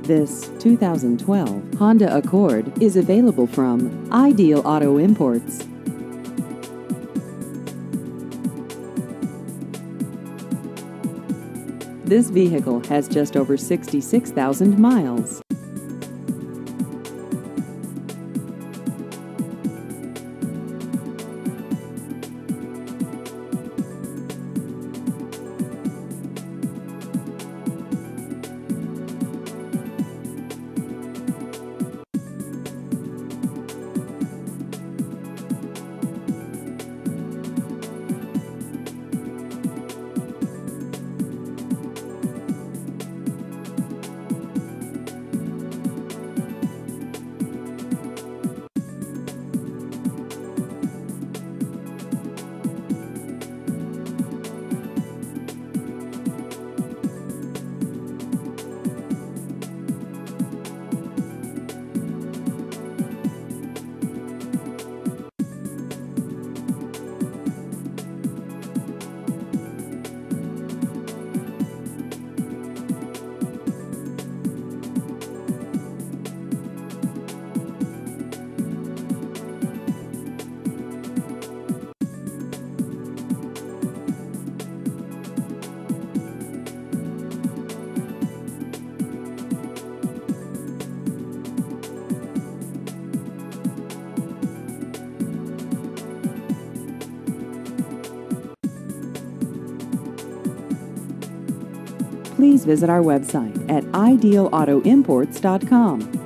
This 2012 Honda Accord is available from Ideal Auto Imports. This vehicle has just over 66,000 miles. Please visit our website at idealautoimports.com.